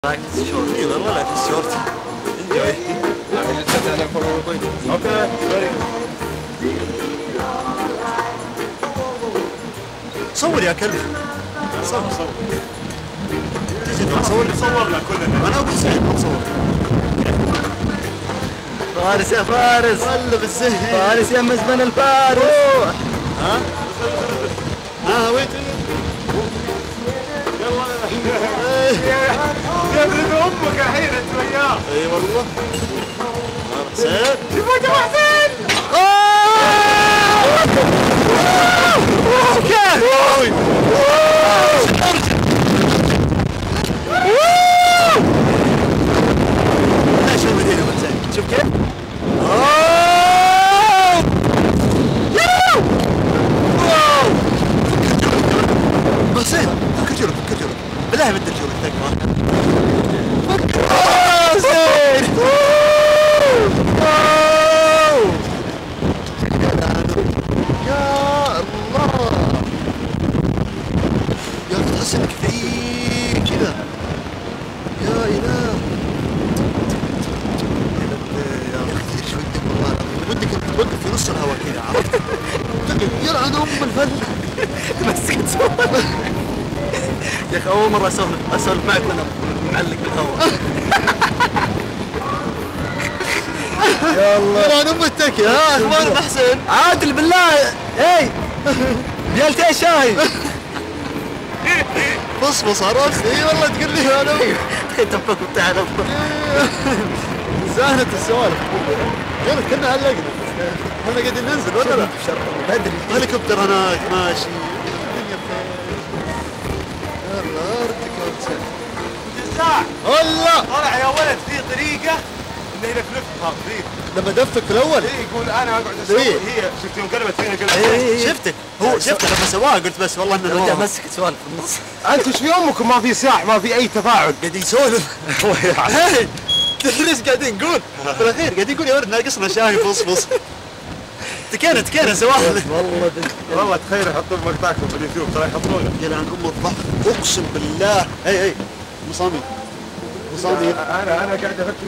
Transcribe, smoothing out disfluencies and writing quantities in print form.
رايك في الشورت؟ اي والله لا في الشورت. انجوي. اوكي. صور يا كلب. صور. تجي صورنا كلنا. انا ابو سعيد نصور. فارس يا فارس. والله بالزهق. فارس يا مزمن الفارس. ها؟ وين؟ يا ابن امك الحين انت وياه. اي والله. حسين. شوفوا يا حسين. كيف؟ شوف هنا حسين. شوف كيف؟ حسين فك الجرب فك الجرب بالله بدي الجرب تكفى. فك حسين. يا الله يا اخي تحس انك في كذا. يا اله يا اخي كثير شوي ودك والله ودك توقف في نص الهواء كذا عرفت؟ تقف يلعن ام الفل. بس تسولف يا اخي اول مره اسولف معك وانا معلق بالهواء. يا الله يلعن ام التكي. ها اخبارك حسين؟ عادل بالله. اي بيالتين شاي. بص عرفت؟ اي والله تقول لي انا تفك بتاع زاهنة السوالف. يلا كنا علقنا. احنا قاعدين ننزل ولا لا؟ بدري. هليكوبتر هناك ماشي. الدنيا بخير. يلا ارتكب. جزاع. هلا طلع يا ولد في طريقه انه يلفلفها ذي. لما دفك في الاول. اي يقول انا اقعد اسوي. إيه. هي شفت يوم قلبت فينا قلبت. شفتك هو شفته لما سواها قلت بس والله انه رجع نواف. مسك سوالف في النص. انت ايش في امكم ما في ساح ما في اي تفاعل. قاعد يسولف. هاي تدري ايش قاعدين نقول؟ بالاخير قاعد يقول يا ولد ناقصنا شاي فص. تكينا سواها. والله تخيل يحطون مقطعكم في اليوتيوب ترى يحطونه. يلعن ام الضحك اقسم بالله. اي مصامي. انا قاعد افكر